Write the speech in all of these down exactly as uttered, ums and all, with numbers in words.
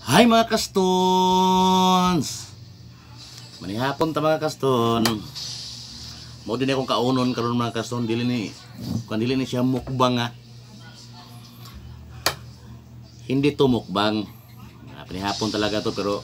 Hi mga kastons! Manihapon ta mga kaston. Mao din akong kaunon karon mga kaston, dili ni kan dili ni siya mukbang nga. Hindi to mukbang. Ah, panihapon talaga to pero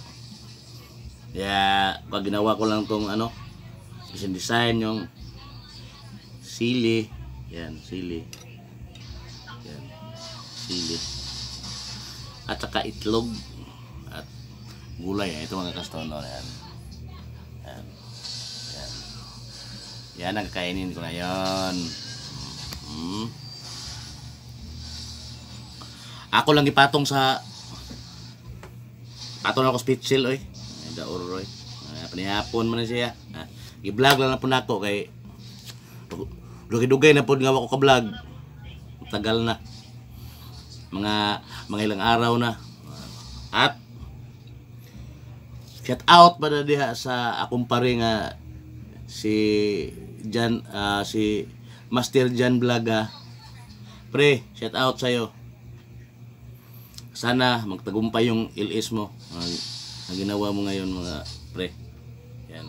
ya pag ginawa ko lang tong ano, design design yung sili. Yan, sili. Yan, sili. At saka itlog at gulay. Ito mga kaston, no? Yan. Yan. Yan. Yan ang kakainin ko na yan. Hmm. Ako lang ipatong sa patong ako spitzel oy. Daur oy. Panihapon man siya. I-vlog lang na po nako kay dugay-dugay na po nga ako ka-vlog. Tagal na. Mga mga ilang araw na. At shout out pa na diha sa akong pare nga si Jan uh, si Master Jan Blaga. Pre, shout out sa iyo. Sana magtagumpay yung ilis mo. Uh, ang ginawa mo ngayon mga pre. Yan.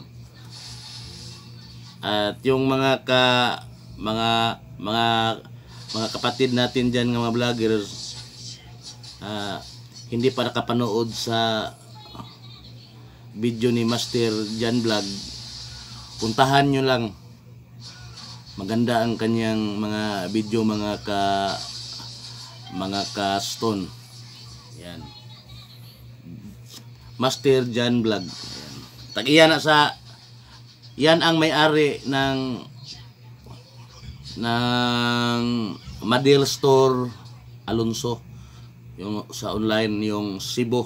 At yung mga ka mga mga mga kapatid natin diyan nga mga vloggers uh, hindi pa nakapanood sa video ni Master Jan Vlog, puntahan nyo lang. Maganda ang kanyang mga video mga ka mga ka-stone. Yan. Master Jan Vlog. Yan. Tag-iyan na sa yan ang may-ari ng ng Madel Store Alonso, yung sa online yung Cebu.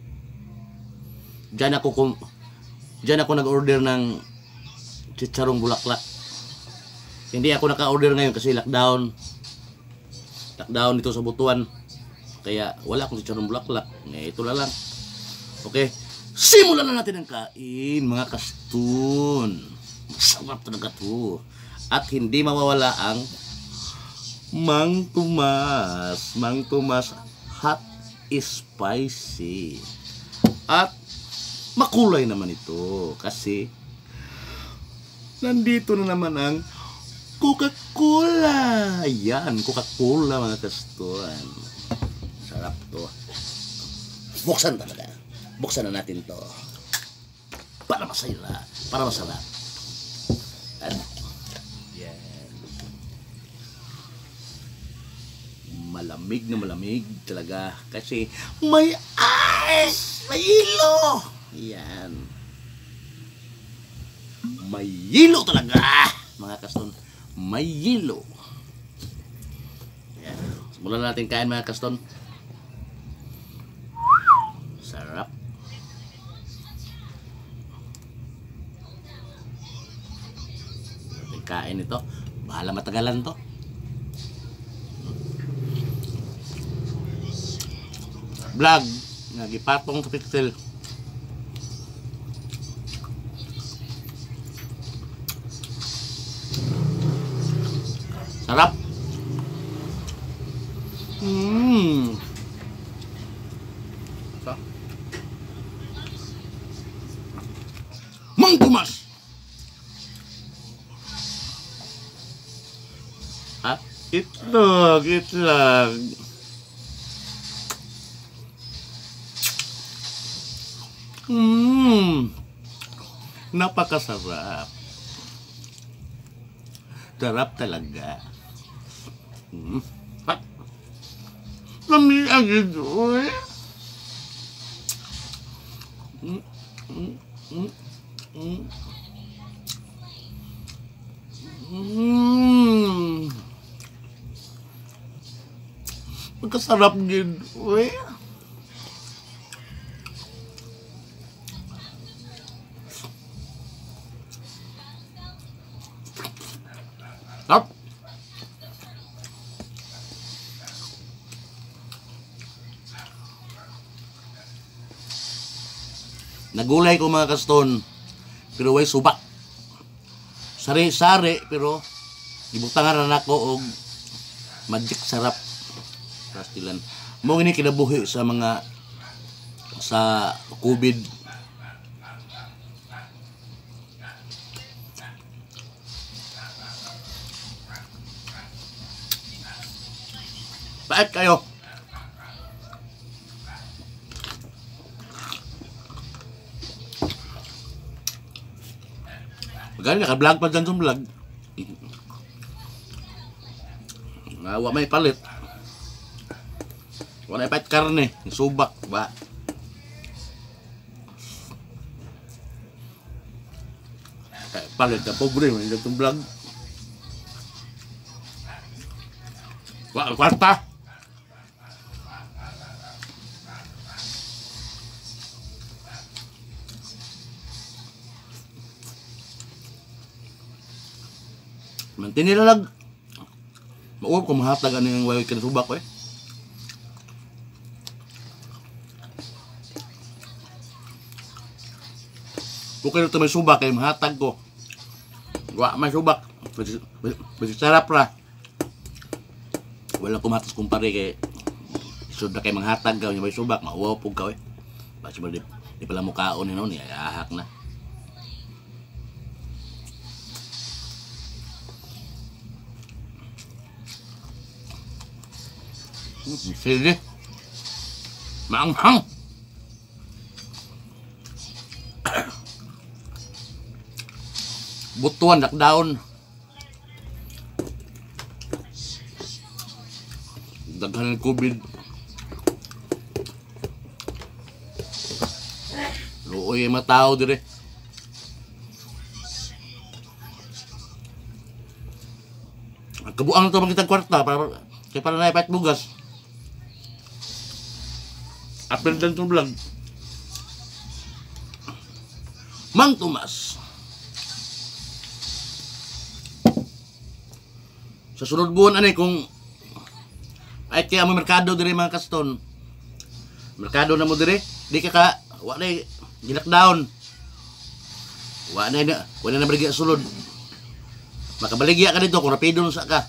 Diyan ako kum, diyan ako nag-order ng chicharong bulaklak. Hindi ako naka-order ngayon kasi lockdown. Lockdown dito sa Butuan. Kaya wala akong chicharong bulaklak. Eh, ito na lang. Okay. Simulan na natin ang kain mga kaston. Masarap talaga to. At hindi mawawala ang Mang Tomas. Mang Tomas hot spicy. At makulay naman ito kasi nandito na naman ang Coca-Cola. Yan, Coca-Cola mga kaston. Sarap to. Buksan talaga. Buksan na natin to. Para masaya, para masarap. At yan. Malamig na malamig talaga kasi may ice, may hilo. Yan. May hilo talaga mga kaston. May hilo. Yan. Simulan natin kain mga kaston. Sarap. Natin kain ito. Bahala matagalan to. Vlog nga gipatong sa pixel. Sarap. Mmm. Sa. Mang Tomas. Ha? Itlog, itlog. Mmm. Napakasarap. Sarap talaga. Hmm. Ha? Lami agad oy. Mm. Mm. Mm. Mm. Mm. Magkasarap gid oy. Up. Nagulay ko mga kaston pero way subak. Sari-sari pero gibutangan na nako og magic sarap. Pastilan. Mo ini kinabuhi sa mga sa COVID. Pait kayo. Magani naka-vlog pa dyan sa vlog. Nawa may palit. Wala pait karne, subak ba. Eh, palit ka pobre mo dyan sa vlog. Wala kwarta. Mantini na lang. Mauwap ko mahatag ano yung wawag kinasubak ko eh. Kung kayo ito may subak eh, mahatag ko. Wala may subak. Basi sarap ra. Wala kumatas kumpare kay isod na kayo manghatag ka, may subak, mauwaw po ka eh. Basi ba di, di pala mukaon yun, ni ahak na. Sige. Maanghang. Butuan, lockdown. Daghan ng COVID. Luoy yung mga tao dire. Kabuang na ito magkitang kwarta para kaya para naipait bugas. Apel dan itong vlog. Mang Tomas. Sa sunod buwan anay kung ay kaya mo merkado dire mga kaston. Merkado na mo dire, di ka ka wala na gilakdown. Wala na wala na baligya sulod. Makabaligya ka dito kung rapido sa ka.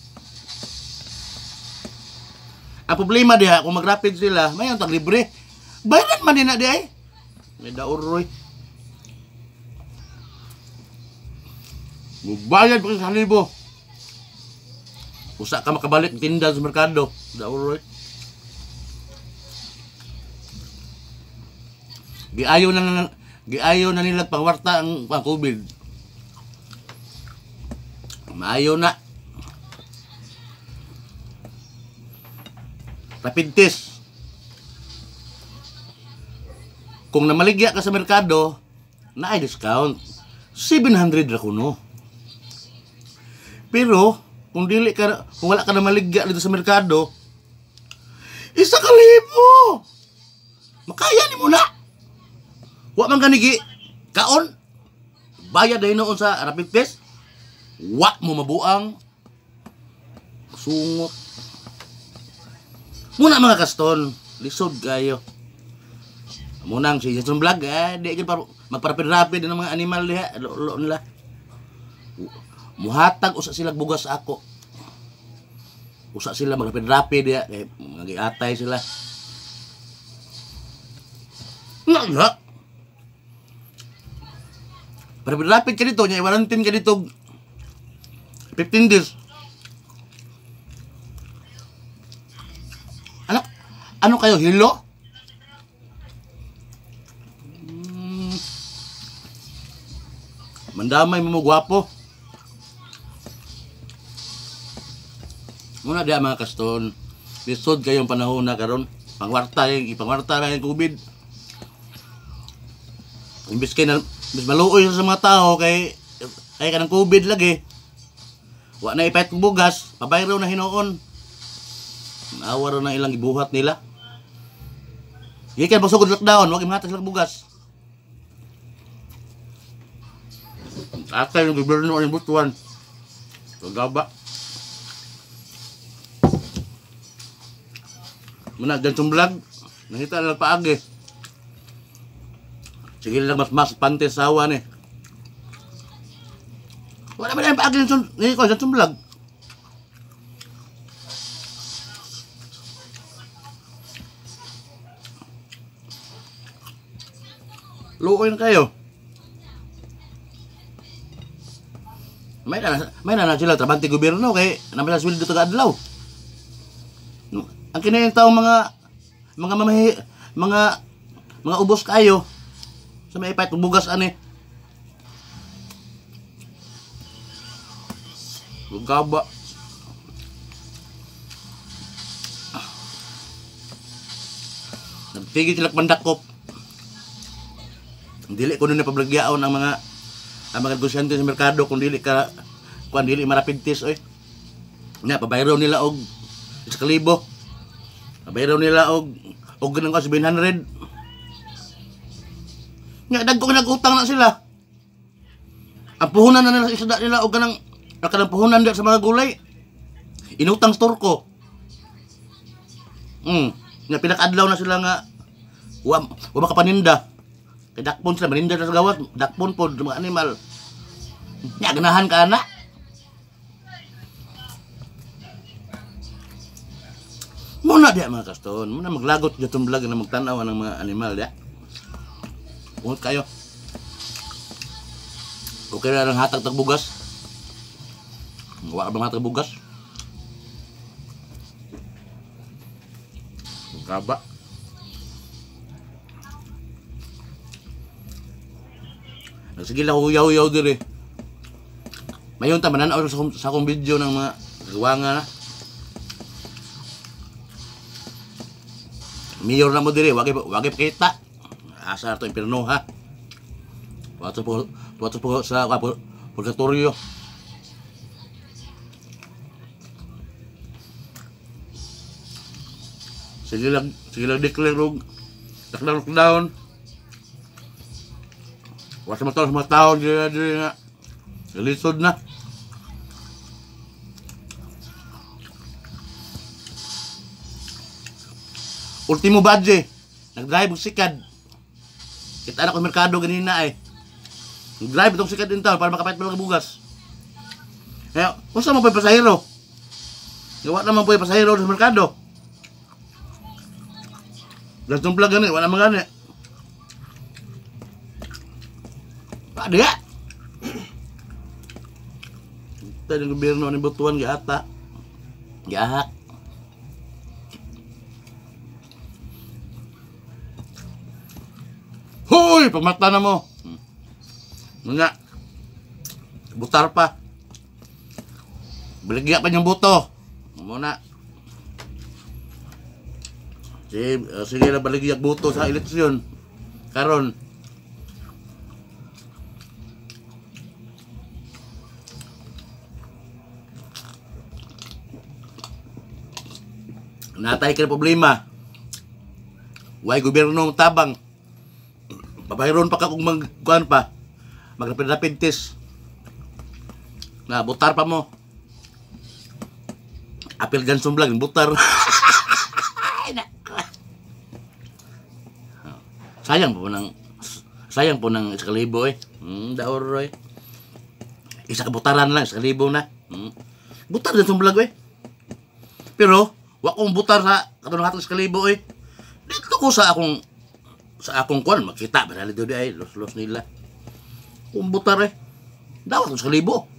Ang problema diha, kung mag-rapid sila, may ang tag-libre. Bayaran man din na di ay. May daoroy. Magbayad pa sa libo. Usa ka makabalik tinda sa merkado. Daoroy. Giayo na giayo na nila pangwarta ang pang COVID. Maayo na. Rapid test. Kung namaligya ka sa merkado, na ay discount. seven hundred ra kuno. Pero, kung dili ka, kung wala ka na maligya dito sa merkado, isa ka libo. Makaya ni mo na. Wa man ganigi kaon. Bayad dahil noon sa rapid test. Wa mo mabuang. Sungot. Muna mga kaston, lisod kayo. Munang si Jason Vlog, eh, di ka magparapid-rapid ng mga animal diha, lo nila. Muhatag usa sila bugas ako. Usa sila magparapid-rapid diha, kay magiatay sila. Nga. Parapid-rapid ka dito, nya warantin ka dito. fifteen days. Ano? Ano kayo, hilo? Hmm. Mandamay mo mo gwapo. Muna dia mga kaston. Lisod kayong panahon na karon. Pangwarta yung ipangwarta na yung COVID. Imbis kay na imbis maluoy sa mga tao kay kay kanang COVID lagi. Wa na ipait bugas, pabayro na hinuon. Naawa rin na ilang ibuhat nila. Ikan pasugod lockdown, wag imahatas lang bugas. Atay yung gobyerno ang butuan. Pagaba. Muna, dyan sa vlog. Nakita na paagi. Sige lang mas mas pante sawa ni. Wala ba na yung paagi dyan sa vlog. Luoy na kayo. May na, may na na sila trabante gobyerno kay naman sa sweldo taga adlaw. Ang kinayung taong mga mga mamahi, mga mga ubos kayo sa may ipait bugas ani. Gaba. Nagtigil sila pandakop. Dili ko nun pablagyaon ang mga ang mga negosyante sa merkado kung dili ka kung dili marapidtis oy. Nga pabayro nila og sa kalibo. Pabayro nila og og ganang ka seven hundred. Nga dagko nagutang na sila. Ang puhunan na nila isda nila og ganang kanang puhunan sa mga gulay. Inutang store ko. Hmm, nga pinakadlaw na sila nga wa wa makapaninda. Kay dakpon sila maninda sa gawat, dakpon pod mga animal. Nya ganahan ka na. Muna dia mga kaston, muna maglagot jatong vlog na magtanaw ng mga animal dia. Ungot kayo. Okay na lang hatag tagbugas. Wa ka bang hatag bugas? Gaba. Sige lang huyaw-huyaw diri. Mayon ta mananaw sa, sa akong video ng mga gawangan na. Mayor na mo diri, wagi wagi kita. Asa to impierno ha. Wato po, wato po sa purgatorio. Sige lang, sige lang declare og lockdown. Wasa mo taon sa mga taon diri diri nga. Galisod na. Ultimo badge, nag-drive og sikad. Kita na ko merkado ganina eh. Nag-drive itong sikad din taon para makapait mga bugas. Kaya, unsa mo pa pasahero? Gawa naman po yung pasahero sa merkado. Gastong vlog gani, wala man gani. Ada ya? Kita ng gobyerno ni Butuan giata. Gihak. Hoy, pamata na mo. Nga. Butar pa. Baligya pa niyang buto. Muna. Sige, uh, sige na baligya buto sa eleksyon. Karon. Natay ka na problema. Way gobyerno tabang. Babayron pa ka kung mag-kuhan pa. Mag-rapid-rapid test. Na, butar pa mo. Apil Gansong Vlog, butar. Sayang po ng sayang po ng iskalibo eh. Hmm, daor eh. Isa kabutaran lang, iskalibo na. Hmm. Butar Gansong Vlog eh. Pero, wa kong butar sa katong hatag iskalibo eh. Dito ko sa akong sa akong kwan, makita ba nalito di ay los-los nila. Kung butar eh. Dawat ko iskalibo.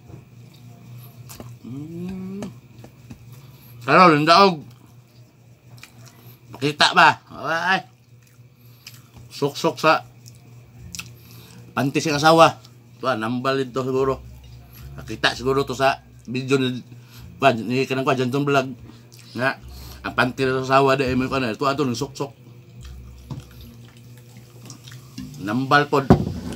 Hmm. Karon, daog. Makita ba? Ay. Sok-sok sa panty sing asawa. Tuwa, nambal dito siguro. Nakita siguro to sa video ni pa ni kanang kwa Gansong Vlog. Nga, ang panty sa asawa dahil may kanan. Tuwa ito ng sok-sok. Nambal pod.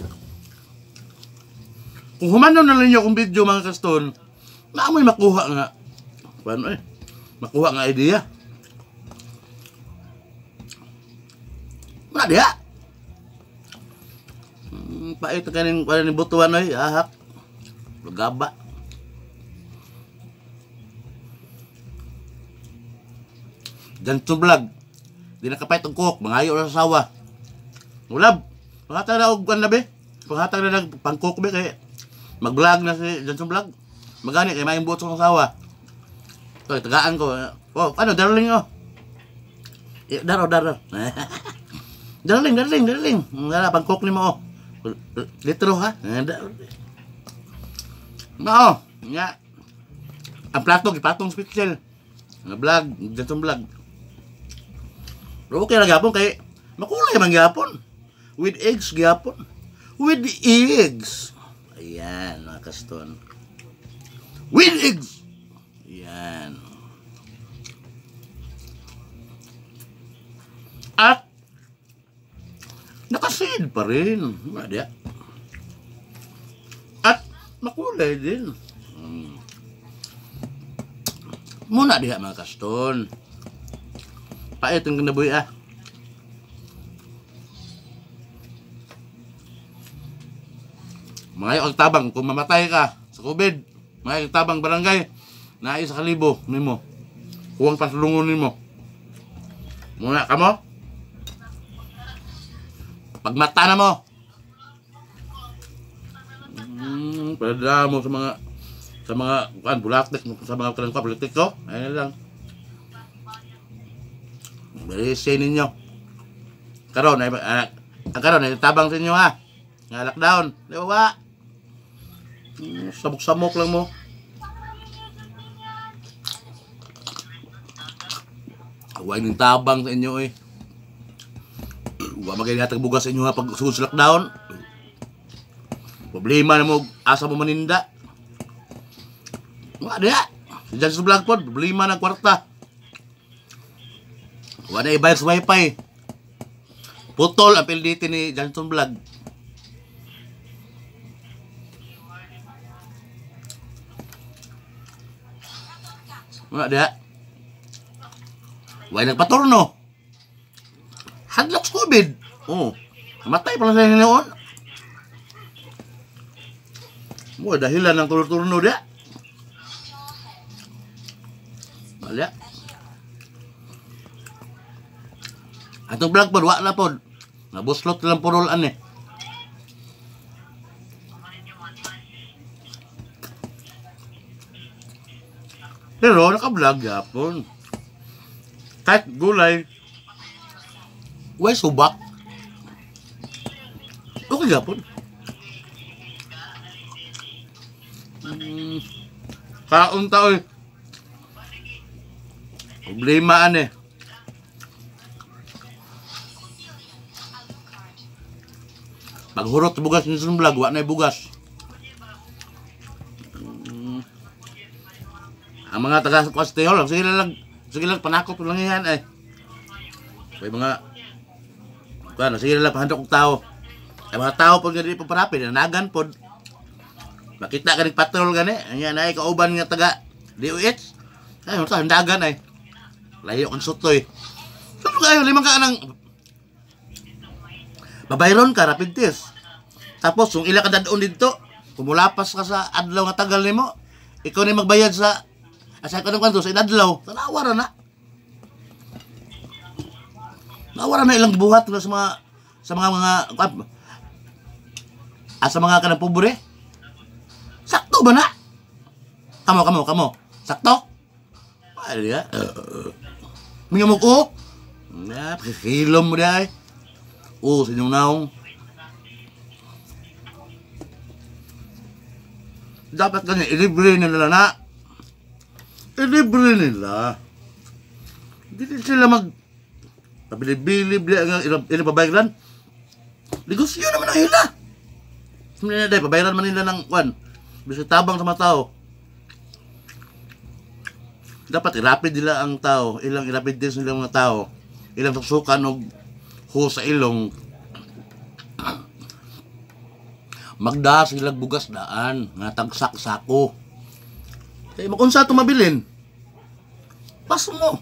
Kung humanaw na ninyo akong video mga kaston, maamoy makuha nga. Paano eh? Makuha nga idea. Wala diha. Hmm, pait ka rin pala ni Butuan ay, ahak. Lugaba. Gansong Vlog. Di nakapait ang cook, mangayo na sa sawa. Ulab. Panghatag na og kan labi. Panghatag na nag pang-cook be kay mag-vlog na si Gansong Vlog. Magani kay maayong buot sa sawa. So, tagaan ko. Oh, ano darling oh. Eh, daro daro. Darling, darling, darling. Nga pangkok ni mo. Litro ha. No, nga. Ang plato gipatong special. Nga vlog, jatong vlog. Pero okay ra gyapon kay makulay man gyapon. With eggs gyapon. With eggs. Ayan, mga kaston. With eggs. Ayan. At nakasid pa rin. Madya. At makulay din. Hmm. Muna diha mga kaston. Pait yung kinabuhi ah. Mga yung tabang kung mamatay ka sa COVID. Mga yung tabang barangay. Naay sa kalibo nimo. Huwag pasulungon nimo. Muna ka mo. Pagmata na mo. Hmm, pada mo sa mga sa mga kan bulaktik sa mga kalan ko politik ko. Ayun lang. Balisin ninyo. Karon ay uh, karon ay tabang sa inyo ha. Nga lockdown. Di ba? Hmm, sabok-samok lang mo. Huwag ng tabang sa inyo eh. Huwag magaling bugas sa inyo ha pag sugod sa lockdown. Problema na mo, asa mo maninda. Wala diya. Diyan sa vlog po, problema ng kwarta. Wala na ibayad sa wifi. Putol ang P L D T ni Johnson Vlog. Wala diya. Wala nagpaturno. Hadlok sa COVID. Oh, namatay pala sa noon. Mo dahilan ng turno-turno dia. Wala. Atong vlog pod wa na pod. Nabuslot lang purulan eh. Pero naka-vlog yapon. Kahit gulay. Why subak? Okay yapon. Hmm. Kaon tao eh. Problemaan eh. Paghurot bugas ni Johnson Vlog, wa na bugas. Hmm. Ang mga taga Castell, sige lang, sige lang panakot lang yan eh. May mga kuan, sige lang pahandok og tao. Ay mga tao pud nga di pa parapi, nanagan pod. Makita ka ning patrol gani, anya na ay kauban nga taga D O H. Ay mo ta handagan ay. Layo ang sutoy. So kayo limang ka nang babayron ka rapid test. Tapos kung ila ka dadon dito, kumulapas ka sa adlaw nga tagal nimo, ikaw ni magbayad sa asa ka nang kanto sa adlaw. Tanawa ra na. Nawara na ilang buhat sa mga sa mga mga asa mga kanang pobre. Sakto ba na? Kamo kamo kamo. Sakto? Ay dia. Mingo ko. Na, hilom mo dai. Oh, sa inyong naong. Dapat ganyan, ilibre nila na. Ilibre nila. Hindi sila mag... Pabili-bili, ilang pabayaran. Negosyo naman na hila. Hindi na dahil, pabayaran man nila ng kwan. Bisa tabang sa mga tao. Dapat irapid nila ang tao. Ilang irapid din sa mga tao. Ilang susukan o ho sa ilong. Magda silang bugas daan nga tagsak sako. Kaya makunsa ito mabilin. Pas mo.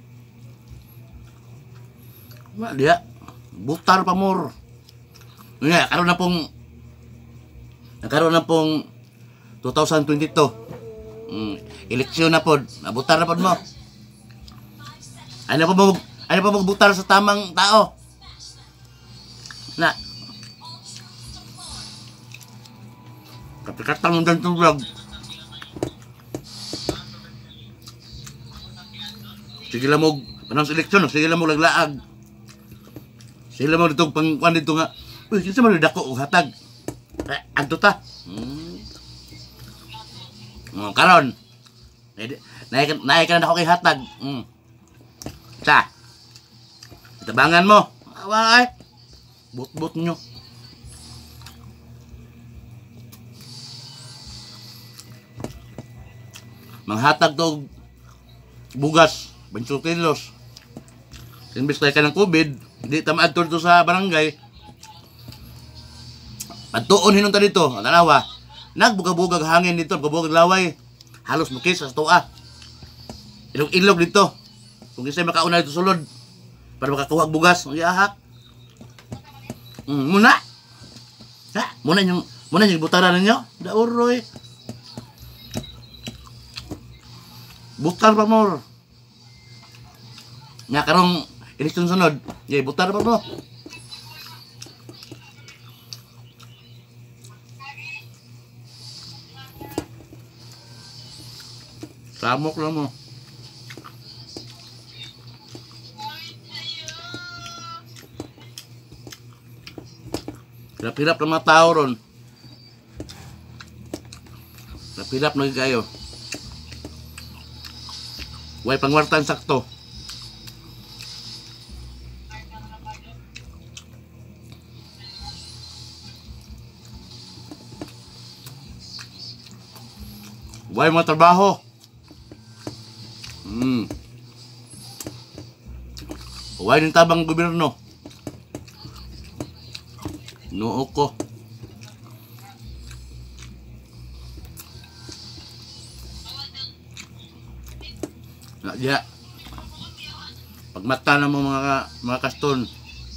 Wala diya. Butar pa more. Nga, karoon na pong nagkaroon na pong twenty twenty-two. Mm, eleksyon na po. Nabutar na po mo. Ano pa mo ano pa magbutar sa tamang tao? Na. Kapikatang ng Johnson Vlog. Sige lang mo, anong seleksyon, sige lang mo laglaag. Sila mo dito pang kuan dito nga. Uy, kinsa man dako og hatag. Eh, adto ta. Hmm. Oh, karon. Naik naik ka na ako kay hatag. Hmm. Sa. Tabangan mo. Awa ay. But-but nyo. Manghatag to bugas, twenty kilos. Imbes tayo ka ng COVID, hindi tamaad to sa barangay. Pagtuon hinunta dito, ang tanawa, nagbugag-bugag hangin dito, bugag laway, halos mukis sa tuwa. Ilog-ilog dito. Kung isa'y makauna dito sulod, para makakuha bugas, ang iahak. Mm, muna! Ha? Muna yung, muna yung butaran ninyo? Dauroy. Butar pa mo. Nga karong eleksyon sunod, yay, butar pa mo. Samok lang mo. Hirap-hirap ng mga tao ron. Hirap-hirap na kayo. Huwag pangwartan sakto. Huwag mga trabaho. Hmm. Huwag ng tabang gobyerno. Noo ko. Nadya. Pagmata na mo mga mga kaston.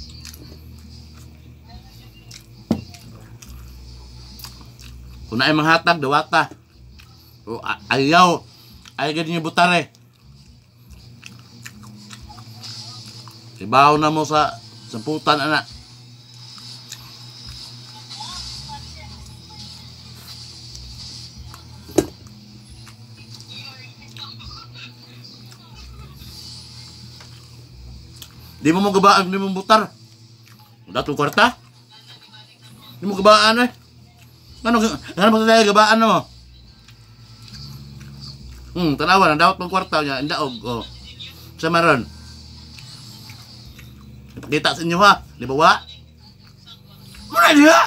Kung na ay manghatag, dawata. O ayaw. Ayaw ganyan yung butare. Ibaw na mo sa samputan, anak. Di mo mo gabaan, di mo butar. Datong kwarta. Di mo gabaan eh. Ano, ano ba tayo gabaan mo? Hmm, tanawa na dapat mong kwarta niya, indaog. Oh. Sa maron. Ipakita sa inyo ha, di ba wa? Muna niya!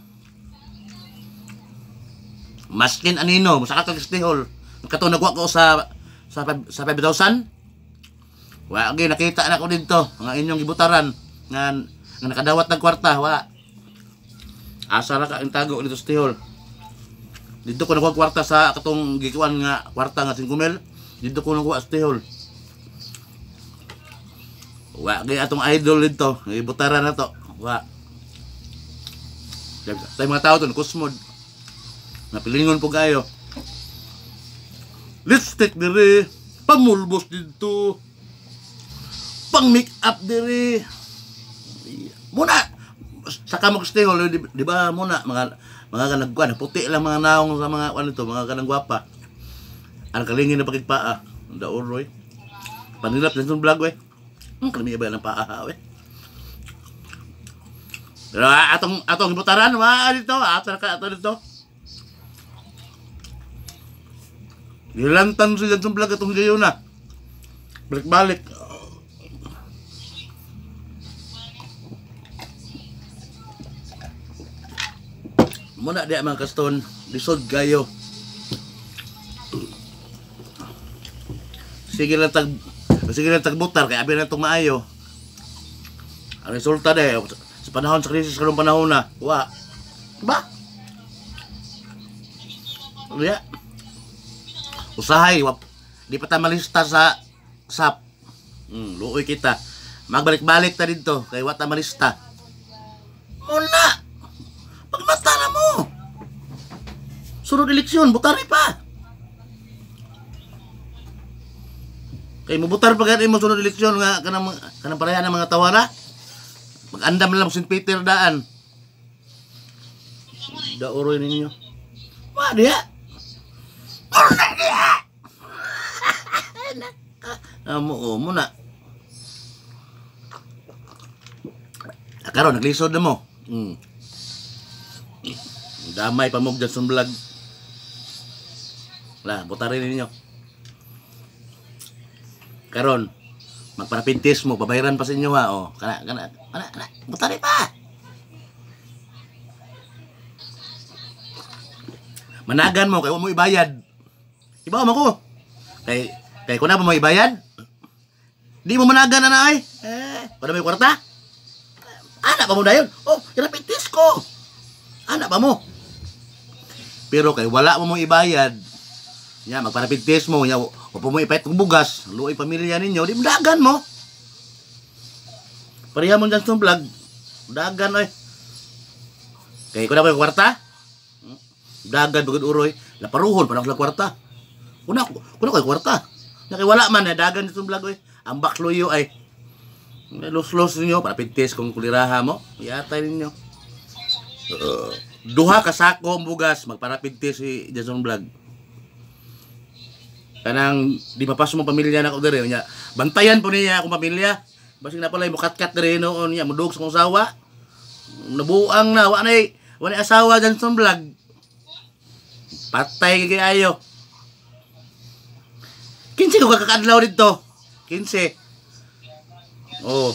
Maskin anino, masaka kag stihol. Kato nagwa ko sa sa sa five thousand. Wa okay, nakita na ko dito nga inyong gibutaran nga, nga nakadawat ng kwarta, wa. Asa ra ka ang tago dito sa Tihol. Dito ko nakuha kwarta sa katong gikuan nga kwarta nga five mil. Dito ko nakuha sa Tihol. Wa kay atong idol dito, gibutaran na to. Wa. Tay mga tao to kusmod. Napilingon po kayo. Lipstick dire, pamulbos dito. Pang make up dire. Muna sa kamok stehol di, di ba muna mga mga kanagkuan puti lang mga naong sa mga ano to mga kanang gwapa. Ang kalingin na pakigpaa, daoroy. Panilap sa itong vlog we. Hmm, kalimi ba ng paa we. Pero atong atong ibutaran wa dito, ato ka ato dito. Gilantan sila itong vlog atong gayon na. Balik-balik. Muna di mga kaston, lisod kayo. Sige lang tag sige lang tagbutar kay abi na itong maayo. Ang resulta de sa panahon sa krisis karong panahon na, wa. Ba? Uya. Usahay, wap. Di pa ta malista sa S A P. Hmm, luoy kita. Magbalik-balik ta dito kay wa ta malista. Muna. Pagmata na mo. Sunod eleksyon, butari pa. Kay mo butar pa gani mo sunod eleksyon nga kanang kanang pareha ng mga tawara. Mag-andam lang Saint Peter daan. Daoroy ninyo. Wa dia. Muna dia. Amo o muna. Karon naglisod na mo. Hmm. Damay pa mo Johnson Vlog. Lah, butarin ninyo. Karon, magparapintis mo, babayaran pa sa inyo ha. Oh, kana kana kana, kana butarin pa. Managan mo kay mo ibayad. Ibaw mo ko. Kay kay ko na mo ibayad. Di mo managan na ay. Eh, para may kwarta. Anak pa mo dayon. Oh, irapintis ko. Anak pa mo. Pero kay wala mo mo ibayad. Nya magparapintis mo, nya wa pa mo ipait og bugas, luoy pamilya ninyo, di mo dagan mo. Pareha mo Johnson Vlog. Dagan oy. Kay ko na ba kwarta? Dagan bugod uroy, laparuhon pa na kwarta. Kuna kuna kay kwarta. Nya kay wala man na dagan Johnson Vlog oy. Ambak luyo ay. Los-los ninyo para pintis kung kuliraha mo. Yatay ninyo. Uh, duha ka sako ang bugas magparapintis si Johnson Vlog. Kanang di mapas mo pamilya na ko dere nya. Bantayan po niya akong pamilya. Basig na pala mukatkat dere noon niya mudug sa kong asawa. Nabuang na wa nay wa nay asawa Johnson Vlog. Patay kay ayo. Kinse ko kakadlaw dito. Kinse. Oh.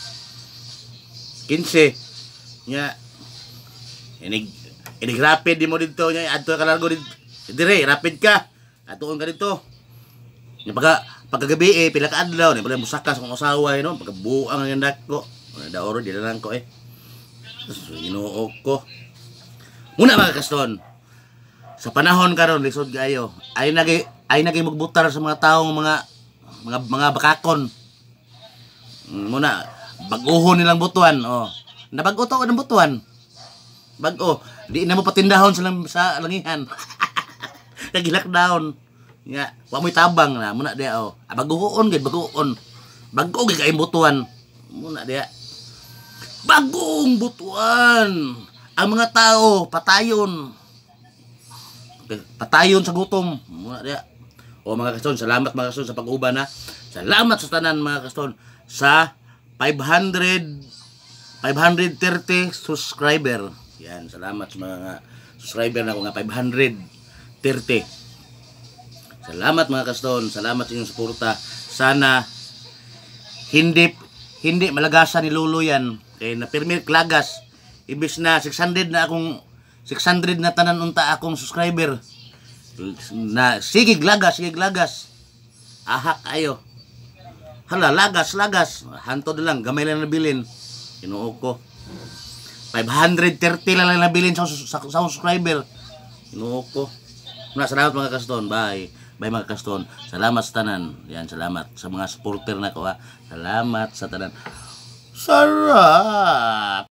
Kinse. Nya. Inig inig rapid di mo dito nya adto ka largo dito. Dire rapid ka. Atuon ka dito. Yung pagka, pagkagabi eh, pila ka adlaw, ni pala musakas kong asawa eh, no? Pagkabuang ang yandak ko. Daoro, di lang ko eh. So, inuok ko. Muna mga kaston, sa panahon karon lisod kayo, ay nagi ay nagi magbutar sa mga taong mga mga mga bakakon. Muna, baguhon nilang butuan, oh. Nabago to ng butuan. Bago, di na mo patindahon sa, sa langihan. Nag-lockdown. Nga, wa mo'y tabang na muna dia oh. Ah, baguon gid, baguon. Bago gid kay butuan. Muna dia. Bagong butuan. Ang mga tao patayon. Okay, patayon sa gutom. Muna dia. O mga kaston, salamat mga kaston sa pag-uban ha. Salamat sa tanan mga kaston sa five hundred five thirty subscriber. Yan, salamat sa mga subscriber na ko nga five hundred thirty. Salamat mga kaston, salamat sa inyong suporta. Sana hindi hindi malagasan ni Lolo yan. Kay na permit lagas. Ibis na six hundred na akong six hundred na tanan unta akong subscriber. Na sige lagas, sige lagas. Ahak ayo. Hala lagas, lagas. Hantod lang, gamay lang nabilin. Inuo ko. five hundred thirty lang lang nabilin sa, sa, sa subscriber. Inuo ko. Muna, salamat mga kaston. Bye. Bye mga kaston. Salamat sa tanan. Yan, salamat sa mga supporter na ko ha. Salamat sa tanan. Sarap!